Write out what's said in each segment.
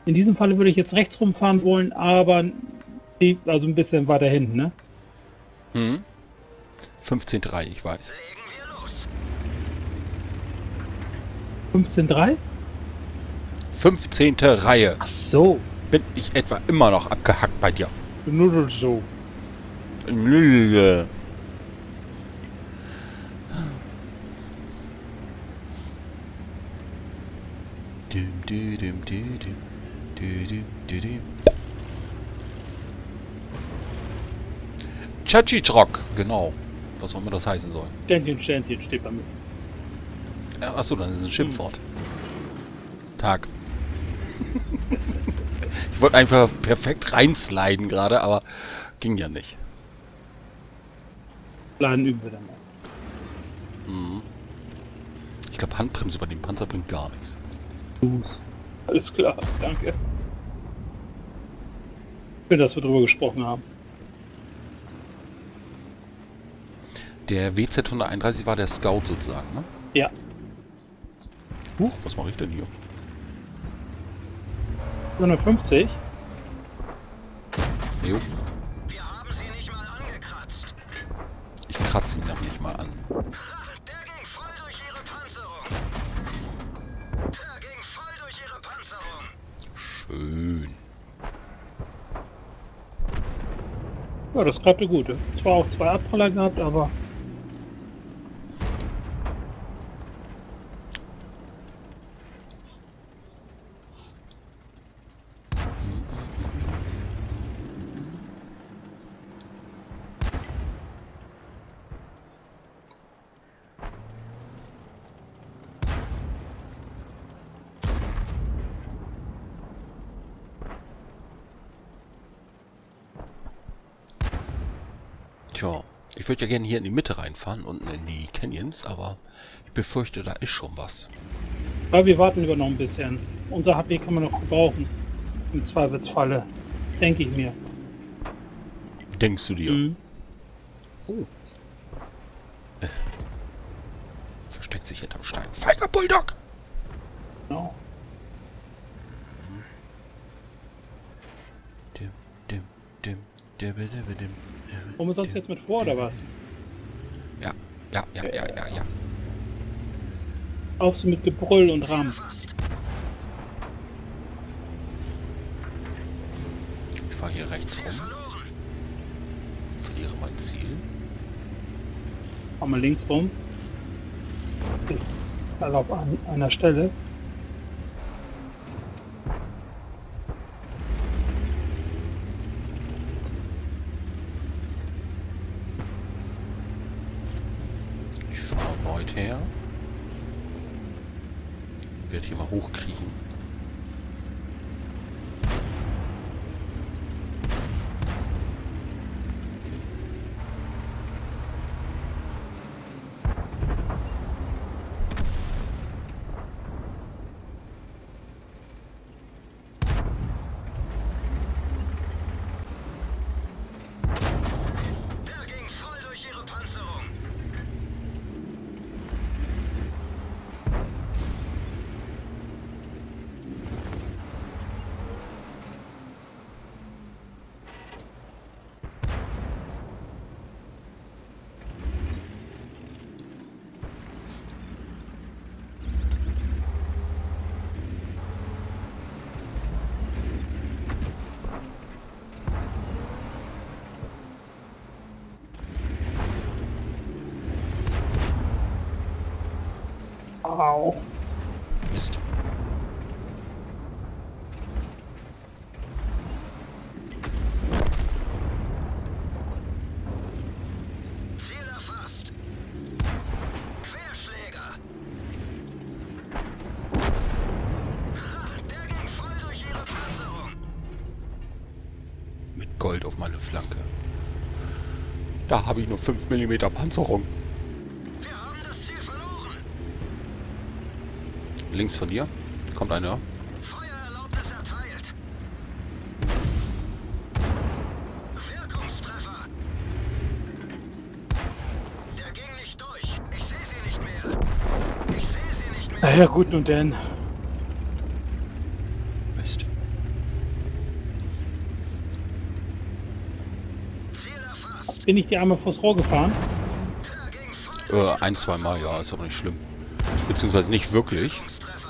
In diesem Falle würde ich jetzt rechts rumfahren wollen, aber also ein bisschen weiter hinten, ne? 15,3, ich weiß. 15,3? 15. Reihe. Ach so. Bin ich etwa immer noch abgehackt bei dir? Nur so. Nö. Chachichrock, genau. Was auch immer das heißen soll. Sternchen steht bei mir. Ja, achso, dann ist es ein Schimpfwort. Tag. Ich wollte einfach perfekt reinsliden gerade, aber ging ja nicht. Laden üben wir dann mal. Ich glaube, Handbremse bei dem Panzer bringt gar nichts. Alles klar, danke. Schön, dass wir drüber gesprochen haben. Der WZ 131 war der Scout sozusagen, ne? Ja. Huch, was mache ich denn hier? 150? Jo, Wir haben sie nicht mal angekratzt. ich kratze ihn noch nicht mal an. Der ging voll durch ihre Panzerung. Der ging voll durch ihre Panzerung. Schön. Ja, das klappte gut. Zwar auch 2 Abpraller gehabt, aber Tja, ich würde ja gerne hier in die Mitte reinfahren, unten in die Canyons, aber ich befürchte, da ist schon was. ja, wir warten lieber noch ein bisschen. Unser HP kann man noch gebrauchen. Im Zweifelsfalle. Denke ich mir. Denkst du dir? Mhm. Oh. Versteckt sich hinterm Stein. Feiger Bulldog! Genau. Wollen wir sonst jetzt mit vor, oder was? Ja, ja. Auf sie mit Gebrüll und Rahmen. Fast. Ich fahre hier rechts rum. Verloren. Verliere mein Ziel. Fahren wir links rum. Also auf einer Stelle. Ich fahre Beut her. Werde hier mal hochkriegen. Der ging voll durch ihre Panzerung. Au. Mist. Ziel erfasst. Querschläger. Der ging voll durch ihre Panzerung. Mit Gold auf meine Flanke. Da habe ich nur 5 mm Panzerung. Wir haben das Ziel verloren. Links von dir kommt einer. Feuererlaubnis erteilt. Wirkungstreffer. Der ging nicht durch. Ich sehe sie nicht mehr. Ich sehe sie nicht mehr. Naja, gut, nun denn. Mist. Bin ich dir einmal vors Rohr gefahren? Ein, zwei Mal, ja, ist aber nicht schlimm. Beziehungsweise nicht wirklich.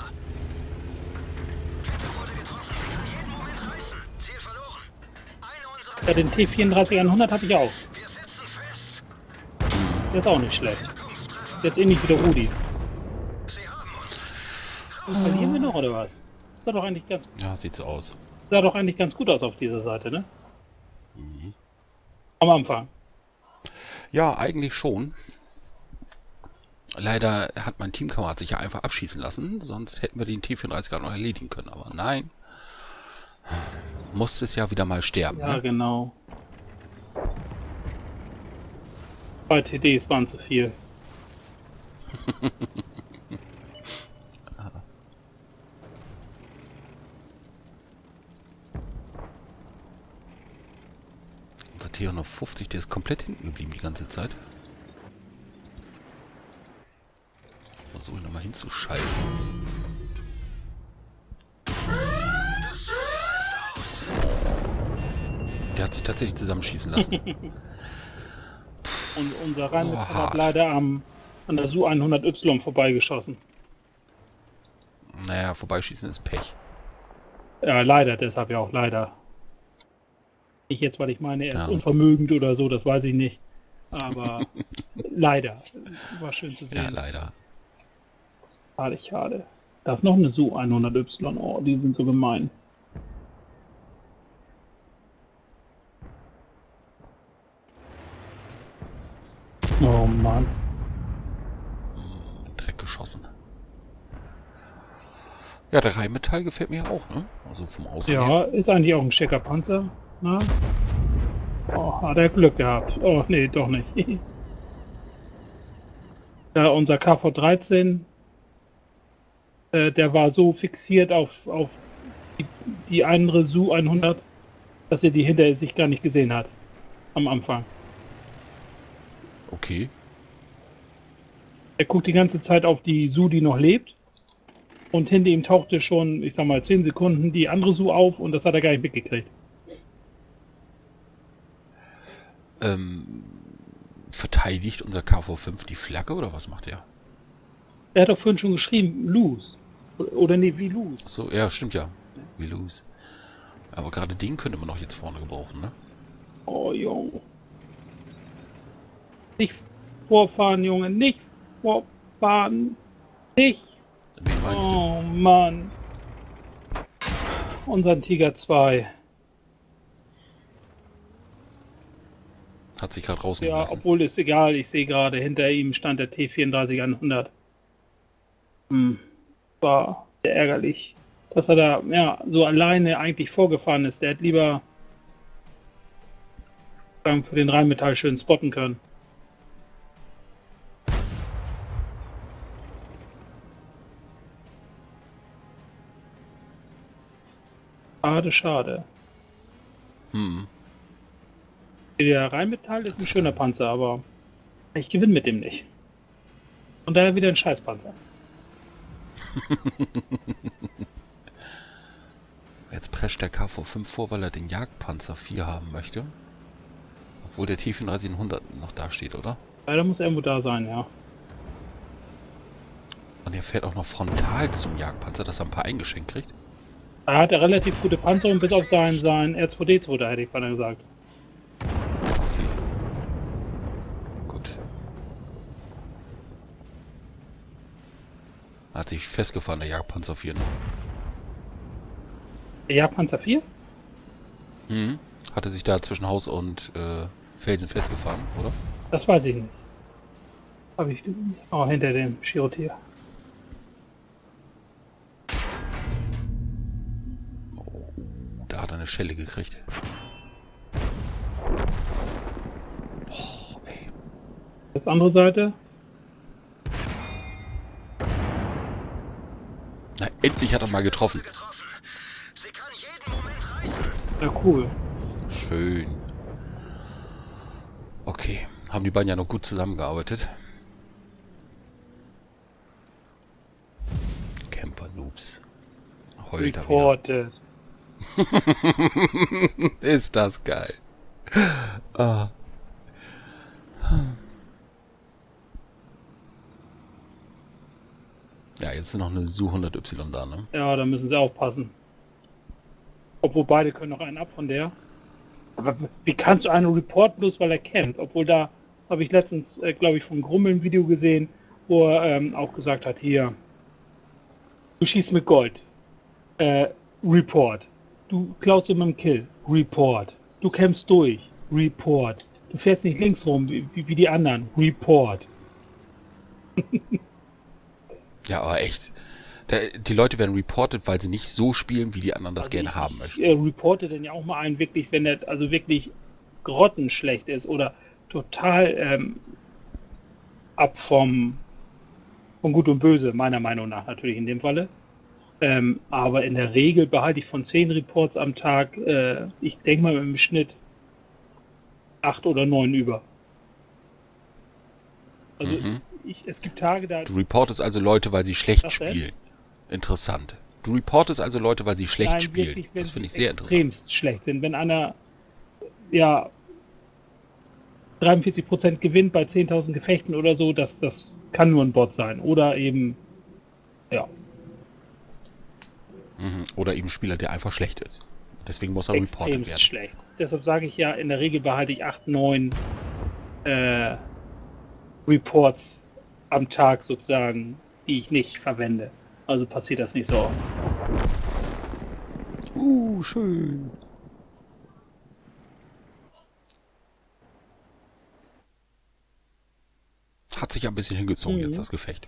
Ja, den T34-100 habe ich auch. Der ist auch nicht schlecht. Jetzt ähnlich wie der Rudi. Was verlieren wir noch, oder was? Sah doch eigentlich ganz, Ja, sieht so aus. sah doch eigentlich ganz gut aus auf dieser Seite, ne? Am Anfang. Ja, eigentlich schon. Leider hat mein Teamkamerad sich ja einfach abschießen lassen, sonst hätten wir den T34 gerade noch erledigen können. Aber nein, musste es ja wieder mal sterben. Ja, Ne? genau. 2 TDs waren zu viel. Unser T150, der ist komplett hinten geblieben die ganze Zeit. Versuche ich nochmal hinzuschalten. Der hat sich tatsächlich zusammenschießen lassen. Und unser Rheinmetall hat hart. leider an der Su-100Y vorbeigeschossen. Naja, vorbeischießen ist Pech. Ja, leider, deshalb ja auch leider. Nicht jetzt, weil ich meine, er ist Ja. unvermögend oder so, das weiß ich nicht. Aber leider. War schön zu Ja, sehen. leider. Schade, schade. Da ist noch eine Su-100Y. Oh, die sind so gemein. Oh Mann. Dreck geschossen. Ja, der Rheinmetall gefällt mir auch, ne? Also vom Aussehen her. Ja, ist eigentlich auch ein schicker Panzer. Na? Oh, hat er Glück gehabt. Oh, nee, doch nicht. Ja, unser KV-13, der war so fixiert auf die andere Su-100, dass er die hinter sich gar nicht gesehen hat. Am Anfang. Okay. Er guckt die ganze Zeit auf die Su, die noch lebt. Und hinter ihm tauchte schon, ich sag mal, 10 Sekunden die andere Su auf und das hat er gar nicht mitgekriegt. Verteidigt unser KV-5 die Flagge oder was macht er? Er hat doch vorhin schon geschrieben, lose. Oder nee, wie lose. So, ja, stimmt ja. We lose. Aber gerade den könnte man noch jetzt vorne gebrauchen, ne? Oh, Junge. Nicht vorfahren, Junge. Nicht vorfahren. Nicht. Wen meinst du? Oh, Mann. Unseren Tiger 2. Hat sich gerade rausnehmen Ja, lassen. obwohl ist egal. Ich sehe gerade, hinter ihm stand der T34-100. War sehr ärgerlich, dass er da ja, so alleine eigentlich vorgefahren ist. Der hätte lieber für den Rheinmetall schön spotten können. Schade, schade. Der Rheinmetall ist ein schöner Panzer, aber ich gewinne mit dem nicht. Und daher wieder ein Scheißpanzer. Jetzt prescht der KV-5 vor, weil er den Jagdpanzer 4 haben möchte. Obwohl der T34-100 noch da steht, oder? Leider muss er irgendwo da sein, ja. Und er fährt auch noch frontal zum Jagdpanzer, dass er ein paar eingeschenkt kriegt. Er hat eine relativ gute Panzerung, bis auf sein R2D2, da hätte ich beinahe gesagt. Okay. Gut. Hat sich festgefahren, der Jagdpanzer 4. Ne? Der Jagdpanzer 4? Hatte sich da zwischen Haus und Felsen festgefahren, oder? Das weiß ich nicht. Habe ich hinter dem Chirotier. Da hat er eine Schelle gekriegt. Boah, ey. Jetzt andere Seite. Na, endlich hat er mal getroffen. Sie kann jeden Moment reißen. Ja, cool. Schön. Okay, haben die beiden ja noch gut zusammengearbeitet. Camper-Noobs. Heult er wieder. Reported. Ist das geil. Ah. Ja, jetzt ist noch eine Su 100Y da, ne? Ja, da müssen sie aufpassen. Obwohl beide können noch einen ab von der. Aber wie kannst du einen reporten, bloß weil er campt? Obwohl da habe ich letztens, glaube ich, von Grummel ein Video gesehen, wo er auch gesagt hat, hier, du schießt mit Gold. Report. Du klaust jemanden Kill. Report. Du campst durch. Report. Du fährst nicht links rum wie die anderen. Report. Ja, aber echt. Die Leute werden reported, weil sie nicht so spielen, wie die anderen das gerne haben möchten. Ich reporte denn ja auch mal einen, wirklich, wenn der also wirklich grottenschlecht ist oder total ab von Gut und Böse, meiner Meinung nach natürlich in dem Falle. Aber in der Regel behalte ich von 10 Reports am Tag, ich denke mal im Schnitt 8 oder 9 über. Also es gibt Tage, da... Du reportest also Leute, weil sie schlecht Was spielen. denn? Interessant. Du reportest also Leute, weil sie schlecht Nein, spielen. wirklich, wenn Das finde ich sie sehr interessant. extremst schlecht sind. Wenn einer, ja, 43% gewinnt bei 10.000 Gefechten oder so, das kann nur ein Bot sein. Oder eben, ja, Oder eben ein Spieler, der einfach schlecht ist. Deswegen muss er reported extremst werden. schlecht. Deshalb sage ich ja, in der Regel behalte ich 8, 9 Reports am Tag sozusagen, die ich nicht verwende. Also passiert das nicht so oft. Schön. Hat sich ein bisschen hingezogen jetzt das Gefecht.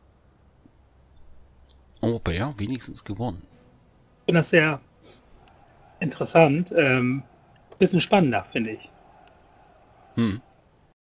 Aber ja, wenigstens gewonnen. Ich finde das sehr interessant. Bisschen spannender, finde ich.